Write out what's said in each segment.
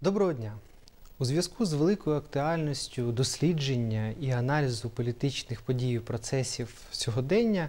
Доброго дня! У зв'язку з великою актуальністю дослідження і аналізу політичних подій і процесів сьогодення,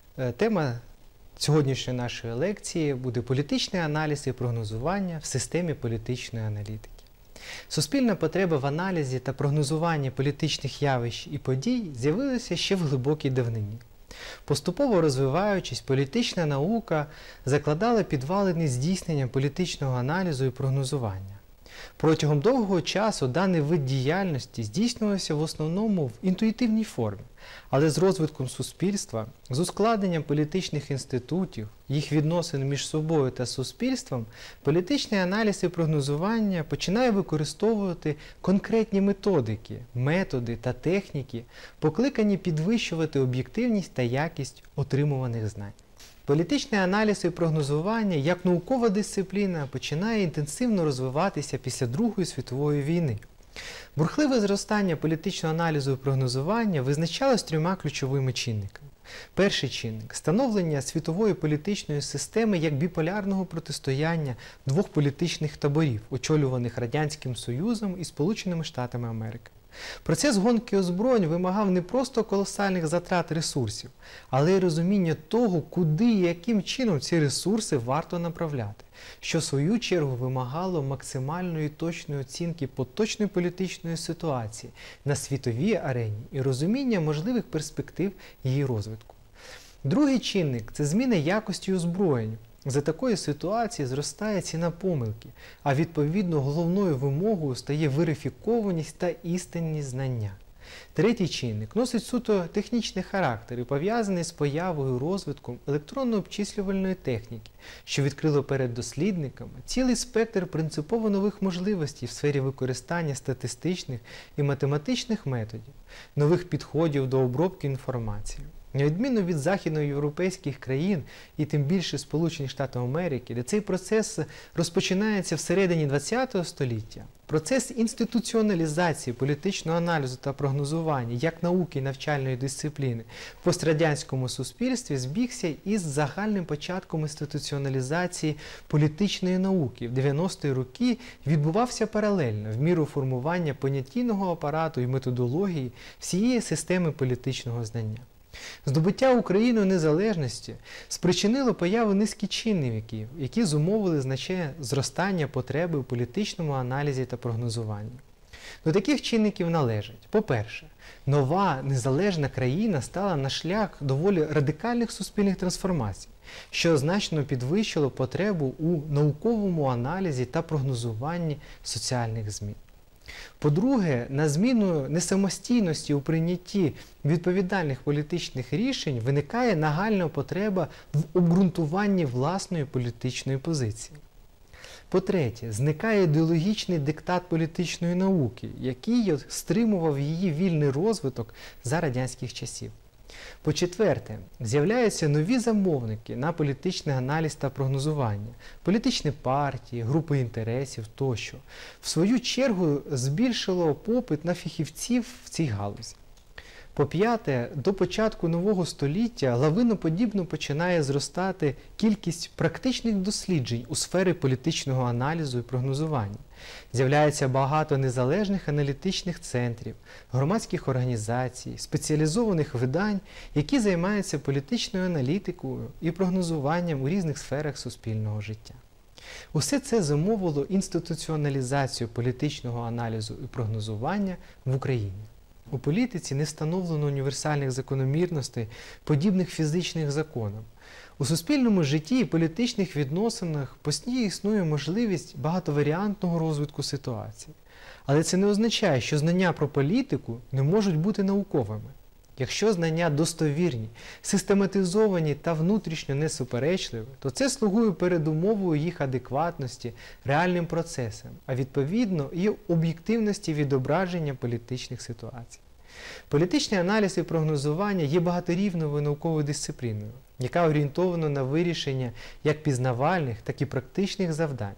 тема сьогоднішньої нашої лекції буде політичний аналіз і прогнозування в системі політичної аналітики. Суспільна потреба в аналізі та прогнозуванні політичних явищ і подій з'явилася ще в глибокій давнині. Поступово розвиваючись, політична наука закладала підвалини здійснення політичного аналізу і прогнозування. Протягом довгого часу даний вид діяльності здійснювався в основному в інтуїтивній формі, але з розвитком суспільства, з ускладненням політичних інститутів, їх відносин між собою та суспільством, політичний аналіз і прогнозування починає використовувати конкретні методики, методи та техніки, покликані підвищувати об'єктивність та якість отримуваних знань. Політичний аналіз і прогнозування як наукова дисципліна починає інтенсивно розвиватися після Другої світової війни. Бурхливе зростання політичного аналізу і прогнозування визначалось трьома ключовими чинниками. Перший чинник – становлення світової політичної системи як біполярного протистояння двох політичних таборів, очолюваних Радянським Союзом і Сполученими Штатами Америки. Процес гонки озброєнь вимагав не просто колосальних затрат ресурсів, але й розуміння того, куди і яким чином ці ресурси варто направляти, що в свою чергу вимагало максимальної точної оцінки поточної політичної ситуації на світовій арені і розуміння можливих перспектив її розвитку. Другий чинник – це зміна якості озброєнь. За такої ситуації зростає ціна помилки, а відповідно головною вимогою стає верифікованість та істинні знання. Третій чинник носить суто технічний характер і пов'язаний з появою і розвитком електронно-обчислювальної техніки, що відкрило перед дослідниками цілий спектр принципово нових можливостей в сфері використання статистичних і математичних методів, нових підходів до обробки інформації. На відміну від західноєвропейських країн і тим більше Сполучених Штатів Америки, де цей процес розпочинається всередині ХХ століття, процес інституціоналізації політичного аналізу та прогнозування як науки і навчальної дисципліни в пострадянському суспільстві збігся із загальним початком інституціоналізації політичної науки. В 90-ті роки відбувався паралельно в міру формування понятійного апарату і методології всієї системи політичного знання. Здобуття Україною незалежності спричинило появу низки чинників, які зумовили значне зростання потреби у політичному аналізі та прогнозуванні. До таких чинників належать: по-перше, нова незалежна країна стала на шлях доволі радикальних суспільних трансформацій, що значно підвищило потребу у науковому аналізі та прогнозуванні соціальних змін. По-друге, на зміну несамостійності у прийнятті відповідальних політичних рішень виникає нагальна потреба в обґрунтуванні власної політичної позиції. По-третє, зникає ідеологічний диктат політичної науки, який стримував її вільний розвиток за радянських часів. По-четверте, з'являються нові замовники на політичний аналіз та прогнозування, політичні партії, групи інтересів тощо. В свою чергу збільшило попит на фахівців в цій галузі. По-п'яте, до початку нового століття лавиноподібно починає зростати кількість практичних досліджень у сфері політичного аналізу і прогнозування. З'являється багато незалежних аналітичних центрів, громадських організацій, спеціалізованих видань, які займаються політичною аналітикою і прогнозуванням у різних сферах суспільного життя. Усе це зумовило інституціоналізацію політичного аналізу і прогнозування в Україні. У політиці не встановлено універсальних закономірностей, подібних фізичних законам. У суспільному житті і політичних відносинах постійно існує можливість багатоваріантного розвитку ситуації. Але це не означає, що знання про політику не можуть бути науковими. Якщо знання достовірні, систематизовані та внутрішньо несуперечливі, то це слугує передумовою їх адекватності реальним процесам, а відповідно і об'єктивності відображення політичних ситуацій. Політичний аналіз і прогнозування є багаторівневою науковою дисципліною, яка орієнтована на вирішення як пізнавальних, так і практичних завдань.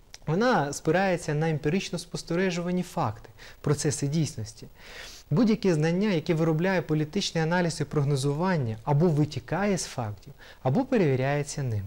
Вона спирається на емпірично спостережувані факти, процеси дійсності. Будь-яке знання, яке виробляє політичний аналіз і прогнозування, або витікає з фактів, або перевіряється ними.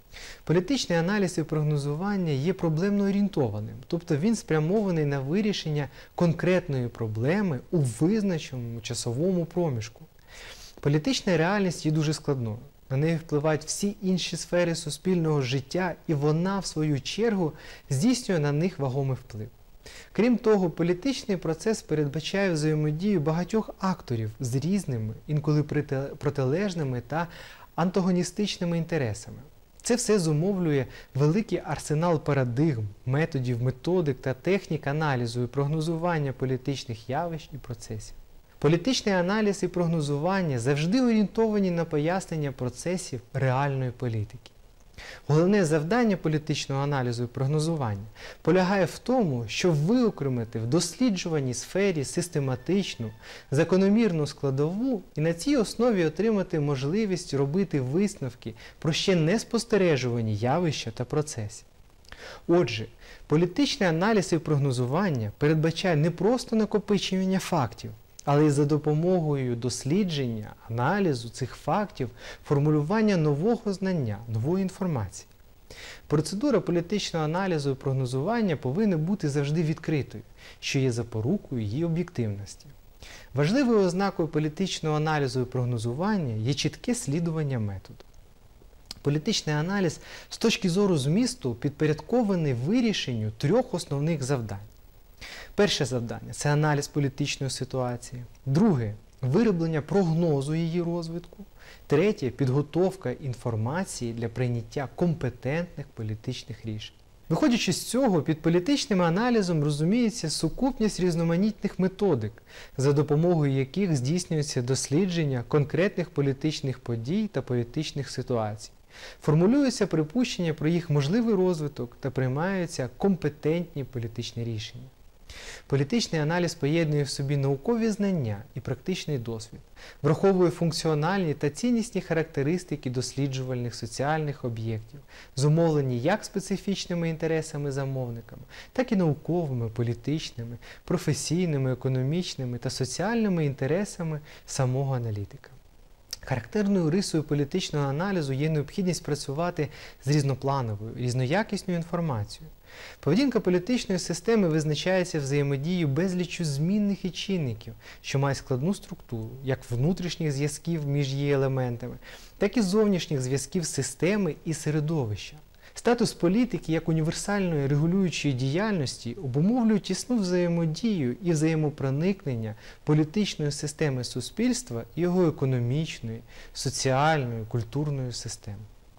Політичний аналіз і прогнозування є проблемно орієнтованим, тобто він спрямований на вирішення конкретної проблеми у визначеному часовому проміжку. Політична реальність є дуже складною. На неї впливають всі інші сфери суспільного життя, і вона, в свою чергу, здійснює на них вагомий вплив. Крім того, політичний процес передбачає взаємодію багатьох акторів з різними, інколи протилежними та антагоністичними інтересами. Це все зумовлює великий арсенал парадигм, методів, методик та технік аналізу і прогнозування політичних явищ і процесів. Політичний аналіз і прогнозування завжди орієнтовані на пояснення процесів реальної політики. Головне завдання політичного аналізу і прогнозування полягає в тому, щоб виокремити в досліджуваній сфері систематичну, закономірну складову і на цій основі отримати можливість робити висновки про ще не спостережувані явища та процеси. Отже, політичний аналіз і прогнозування передбачає не просто накопичення фактів, але й за допомогою дослідження, аналізу цих фактів, формулювання нового знання, нової інформації. Процедура політичного аналізу і прогнозування повинна бути завжди відкритою, що є запорукою її об'єктивності. Важливою ознакою політичного аналізу і прогнозування є чітке слідування методу. Політичний аналіз з точки зору змісту підпорядкований вирішенню трьох основних завдань. Перше завдання – це аналіз політичної ситуації. Друге – вироблення прогнозу її розвитку. Третє – підготовка інформації для прийняття компетентних політичних рішень. Виходячи з цього, під політичним аналізом розуміється сукупність різноманітних методик, за допомогою яких здійснюється дослідження конкретних політичних подій та політичних ситуацій. Формулюються припущення про їх можливий розвиток та приймаються компетентні політичні рішення. Політичний аналіз поєднує в собі наукові знання і практичний досвід, враховує функціональні та ціннісні характеристики досліджувальних соціальних об'єктів, зумовлені як специфічними інтересами замовниками, так і науковими, політичними, професійними, економічними та соціальними інтересами самого аналітика. Характерною рисою політичного аналізу є необхідність працювати з різноплановою, різноякісною інформацією. Поведінка політичної системи визначається взаємодією безлічу змінних і чинників, що мають складну структуру, як внутрішніх зв'язків між її елементами, так і зовнішніх зв'язків системи і середовища. Статус політики як універсальної регулюючої діяльності обумовлює тісну взаємодію і взаємопроникнення політичної системи суспільства і його економічної, соціальної, культурної системи.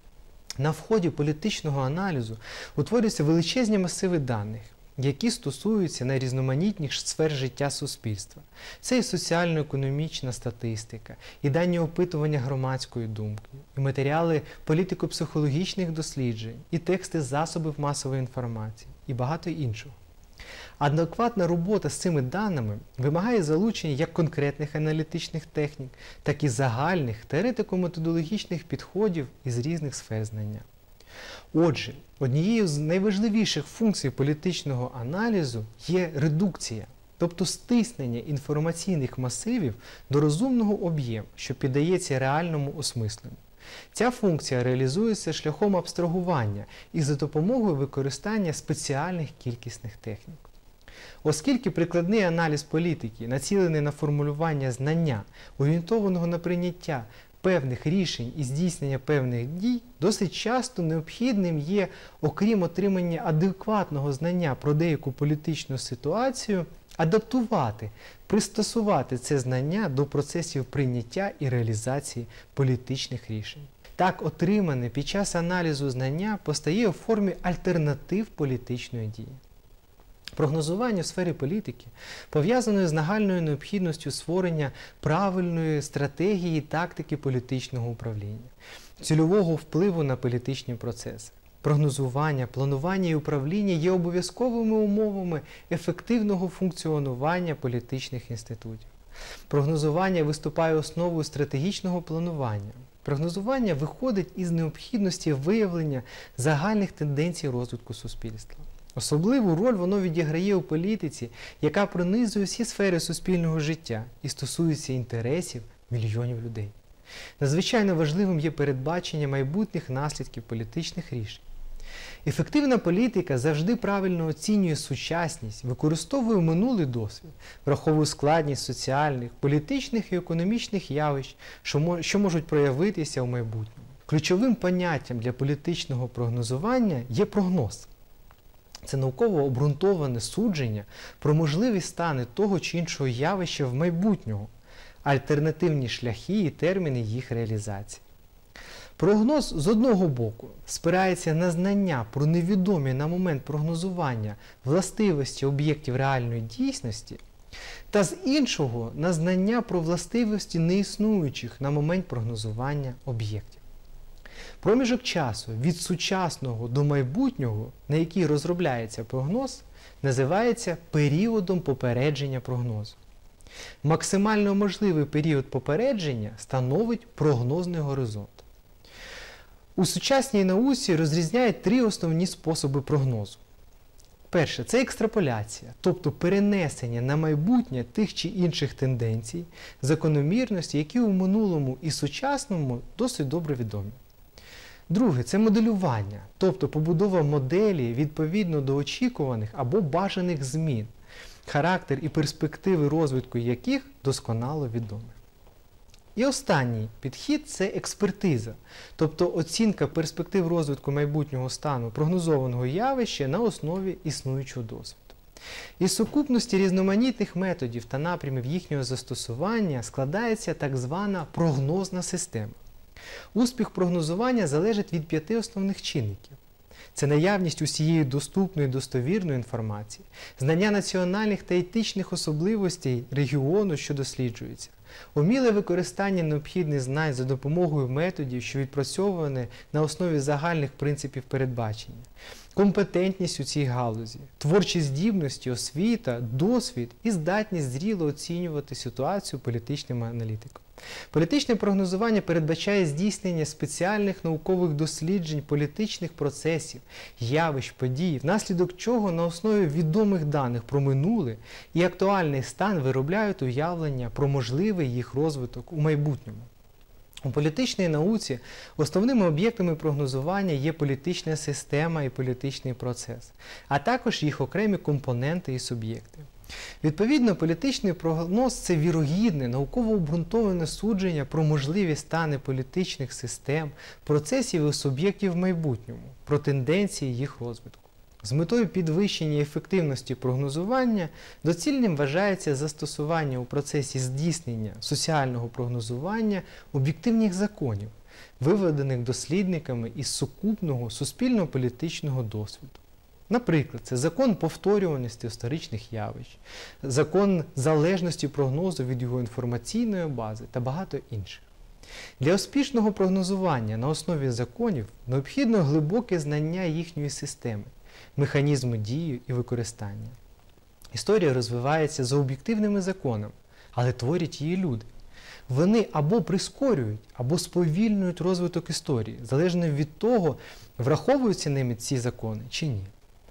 На вході політичного аналізу утворюються величезні масиви даних, які стосуються найрізноманітніших сфер життя суспільства. Це і соціально-економічна статистика, і дані опитування громадської думки, і матеріали політико-психологічних досліджень, і тексти засобів масової інформації, і багато іншого. Адекватна робота з цими даними вимагає залучення як конкретних аналітичних технік, так і загальних теоретико-методологічних підходів із різних сфер знання. Отже, однією з найважливіших функцій політичного аналізу є редукція, тобто стиснення інформаційних масивів до розумного об'єму, що піддається реальному осмисленню. Ця функція реалізується шляхом абстрагування і за допомогою використання спеціальних кількісних технік. Оскільки прикладний аналіз політики націлений на формулювання знання, орієнтованого на прийняття певних рішень і здійснення певних дій, досить часто необхідним є, окрім отримання адекватного знання про деяку політичну ситуацію, адаптувати, пристосувати це знання до процесів прийняття і реалізації політичних рішень. Так, отримане під час аналізу знання постає у формі альтернатив політичної дії. Прогнозування в сфері політики пов'язане з нагальною необхідністю створення правильної стратегії і тактики політичного управління, цільового впливу на політичні процеси. Прогнозування, планування і управління є обов'язковими умовами ефективного функціонування політичних інститутів. Прогнозування виступає основою стратегічного планування. Прогнозування виходить із необхідності виявлення загальних тенденцій розвитку суспільства. Особливу роль воно відіграє у політиці, яка пронизує всі сфери суспільного життя і стосується інтересів мільйонів людей. Надзвичайно важливим є передбачення майбутніх наслідків політичних рішень. Ефективна політика завжди правильно оцінює сучасність, використовує минулий досвід, враховує складність соціальних, політичних і економічних явищ, що можуть проявитися у майбутньому. Ключовим поняттям для політичного прогнозування є прогноз. Це науково обґрунтоване судження про можливі стани того чи іншого явища в майбутньому, альтернативні шляхи і терміни їх реалізації. Прогноз, з одного боку, спирається на знання про невідомі на момент прогнозування властивості об'єктів реальної дійсності, та з іншого – на знання про властивості неіснуючих на момент прогнозування об'єктів. Проміжок часу від сучасного до майбутнього, на який розробляється прогноз, називається періодом попередження прогнозу. Максимально можливий період попередження становить прогнозний горизонт. У сучасній науці розрізняють три основні способи прогнозу. Перше – це екстраполяція, тобто перенесення на майбутнє тих чи інших тенденцій, закономірностей, які у минулому і сучасному досить добре відомі. Друге – це моделювання, тобто побудова моделі відповідно до очікуваних або бажаних змін, характер і перспективи розвитку яких досконало відомі. І останній підхід – це експертиза, тобто оцінка перспектив розвитку майбутнього стану прогнозованого явища на основі існуючого досвіду. Із сукупності різноманітних методів та напрямів їхнього застосування складається так звана прогнозна система. Успіх прогнозування залежить від 5 основних чинників. Це наявність усієї доступної достовірної інформації, знання національних та етичних особливостей регіону, що досліджується, уміле використання необхідних знань за допомогою методів, що відпрацьовані на основі загальних принципів передбачення, компетентність у цій галузі, творчі здібності, освіта, досвід і здатність зріло оцінювати ситуацію політичним аналітиком. Політичне прогнозування передбачає здійснення спеціальних наукових досліджень політичних процесів, явищ, подій, внаслідок чого на основі відомих даних про минуле і актуальний стан виробляють уявлення про можливий їх розвиток у майбутньому. У політичній науці основними об'єктами прогнозування є політична система і політичний процес, а також їх окремі компоненти і суб'єкти. Відповідно, політичний прогноз – це вірогідне, науково обґрунтоване судження про можливі стани політичних систем, процесів і суб'єктів в майбутньому, про тенденції їх розвитку. З метою підвищення ефективності прогнозування доцільним вважається застосування у процесі здійснення соціального прогнозування об'єктивних законів, виведених дослідниками із сукупного суспільно-політичного досвіду. Наприклад, це закон повторюваності історичних явищ, закон залежності прогнозу від його інформаційної бази та багато інших. Для успішного прогнозування на основі законів необхідно глибоке знання їхньої системи, механізму дії і використання. Історія розвивається за об'єктивними законами, але творять її люди. Вони або прискорюють, або сповільнюють розвиток історії, залежно від того, враховуються ними ці закони чи ні.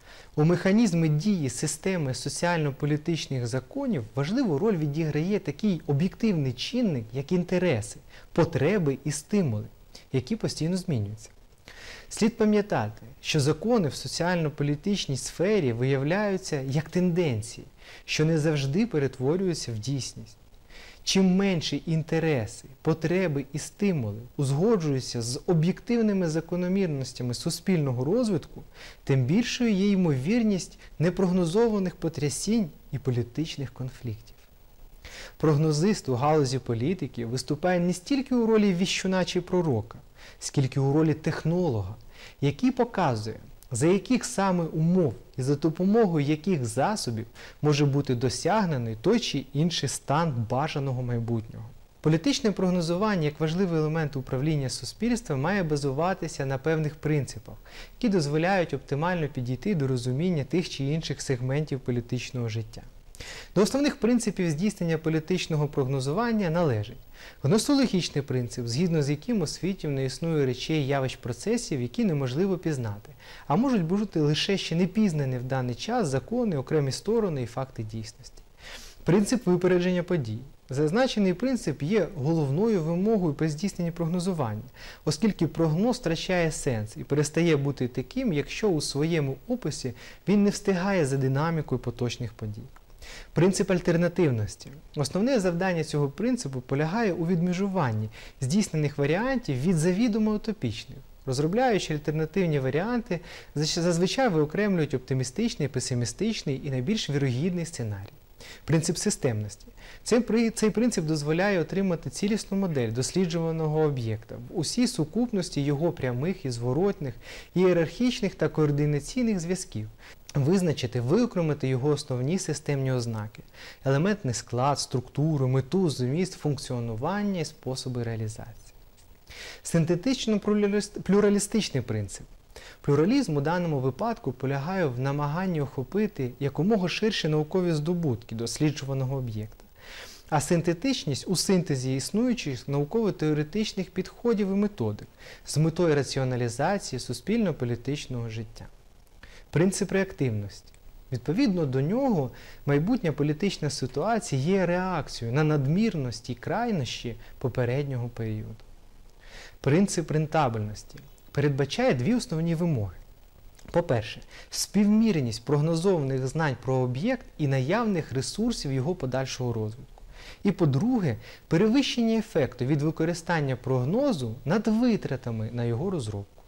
У механізмі дії системи соціально-політичних законів важливу роль відіграє такий об'єктивний чинник, як інтереси, потреби і стимули, які постійно змінюються. Слід пам'ятати, що закони в соціально-політичній сфері виявляються як тенденції, що не завжди перетворюються в дійсність. Чим менші інтереси, потреби і стимули узгоджуються з об'єктивними закономірностями суспільного розвитку, тим більшою є ймовірність непрогнозованих потрясінь і політичних конфліктів. Прогнозист у галузі політики виступає не стільки у ролі віщуна чи пророка, скільки у ролі технолога, який показує, за яких саме умов і за допомогою яких засобів може бути досягнений той чи інший стан бажаного майбутнього. Політичне прогнозування як важливий елемент управління суспільством має базуватися на певних принципах, які дозволяють оптимально підійти до розуміння тих чи інших сегментів політичного життя. До основних принципів здійснення політичного прогнозування належить гносеологічний принцип, згідно з яким у світі не існує речей, явищ, процесів, які неможливо пізнати, а можуть бути лише ще не пізнані в даний час закони, окремі сторони і факти дійсності. Принцип випередження подій. Зазначений принцип є головною вимогою при здійсненні прогнозування, оскільки прогноз втрачає сенс і перестає бути таким, якщо у своєму описі він не встигає за динамікою поточних подій. Принцип альтернативності. Основне завдання цього принципу полягає у відмежуванні здійснених варіантів від завідомо утопічних. Розробляючи альтернативні варіанти, зазвичай виокремлюють оптимістичний, песимістичний і найбільш вірогідний сценарій. Принцип системності. Цей принцип дозволяє отримати цілісну модель досліджуваного об'єкта в усій сукупності його прямих і зворотних, ієрархічних та координаційних зв'язків, визначити, виокремити його основні системні ознаки, елементний склад, структуру, мету, зміст, функціонування і способи реалізації. Синтетично-плюралістичний принцип. Плюралізм у даному випадку полягає в намаганні охопити якомога ширші наукові здобутки досліджуваного об'єкта, а синтетичність у синтезі існуючих науково-теоретичних підходів і методик з метою раціоналізації суспільно-політичного життя. Принцип реактивності. Відповідно до нього, майбутня політична ситуація є реакцією на надмірності і крайнощі попереднього періоду. Принцип рентабельності передбачає дві основні вимоги. По-перше, співмірність прогнозованих знань про об'єкт і наявних ресурсів його подальшого розвитку. І по-друге, перевищення ефекту від використання прогнозу над витратами на його розробку.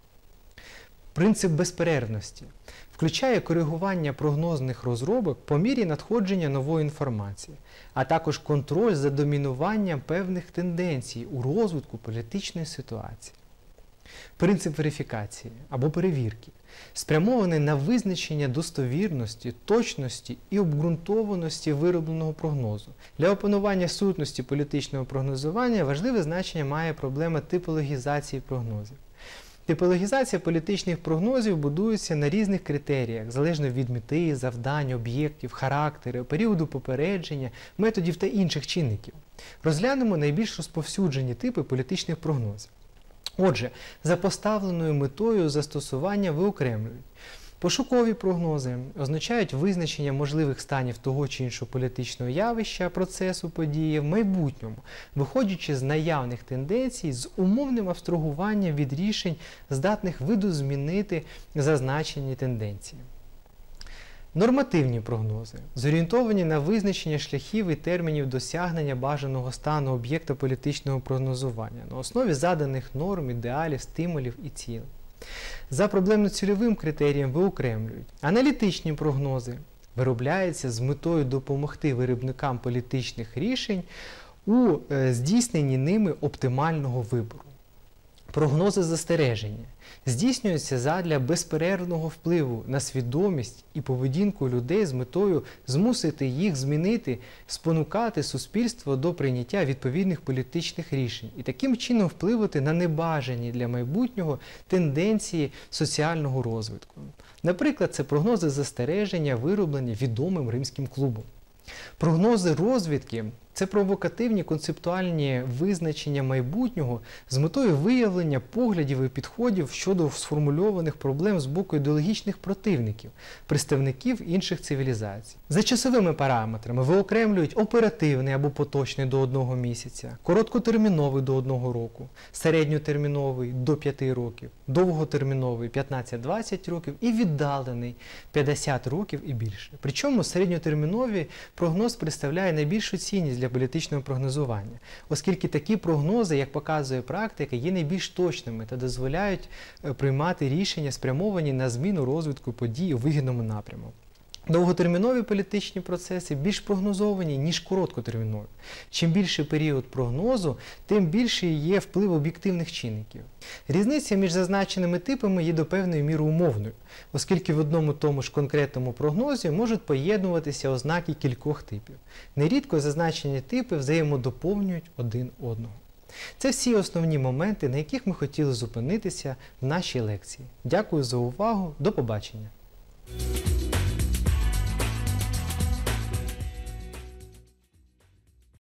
Принцип безперервності включає коригування прогнозних розробок по мірі надходження нової інформації, а також контроль за домінуванням певних тенденцій у розвитку політичної ситуації. Принцип верифікації або перевірки спрямований на визначення достовірності, точності і обґрунтованості виробленого прогнозу. Для опанування сутності політичного прогнозування важливе значення має проблема типологізації прогнозів. Типологізація політичних прогнозів будується на різних критеріях, залежно від мети, завдань, об'єктів, характеру, періоду попередження, методів та інших чинників. Розглянемо найбільш розповсюджені типи політичних прогнозів. Отже, за поставленою метою застосування виокремлюють. Пошукові прогнози означають визначення можливих станів того чи іншого політичного явища, процесу, події в майбутньому, виходячи з наявних тенденцій з умовним абстрагуванням від рішень, здатних видозмінити зазначені тенденції. Нормативні прогнози зорієнтовані на визначення шляхів і термінів досягнення бажаного стану об'єкта політичного прогнозування на основі заданих норм, ідеалів, стимулів і цілей. За проблемно-цільовим критерієм виокремлюють. Аналітичні прогнози виробляються з метою допомогти виробникам політичних рішень у здійсненні ними оптимального вибору. Прогнози застереження здійснюються задля безперервного впливу на свідомість і поведінку людей з метою змусити їх змінити, спонукати суспільство до прийняття відповідних політичних рішень і таким чином впливати на небажані для майбутнього тенденції соціального розвитку. Наприклад, це прогнози застереження, вироблені відомим римським клубом. Прогнози розвідки – це провокативні концептуальні визначення майбутнього з метою виявлення поглядів і підходів щодо сформульованих проблем з боку ідеологічних противників, представників інших цивілізацій. За часовими параметрами виокремлюють оперативний або поточний до 1 місяця, короткотерміновий до 1 року, середньотерміновий до 5 років, довготерміновий 15-20 років і віддалений 50 років і більше. Причому середньотерміновий прогноз представляє найбільшу цінність для політичного прогнозування, оскільки такі прогнози, як показує практика, є найбільш точними та дозволяють приймати рішення, спрямовані на зміну розвитку подій у вигідному напрямку. Довготермінові політичні процеси більш прогнозовані, ніж короткотермінові. Чим більший період прогнозу, тим більший є вплив об'єктивних чинників. Різниця між зазначеними типами є до певної міри умовною, оскільки в одному тому ж конкретному прогнозі можуть поєднуватися ознаки кількох типів. Нерідко зазначені типи взаємодоповнюють один одного. Це всі основні моменти, на яких ми хотіли зупинитися в нашій лекції. Дякую за увагу, до побачення!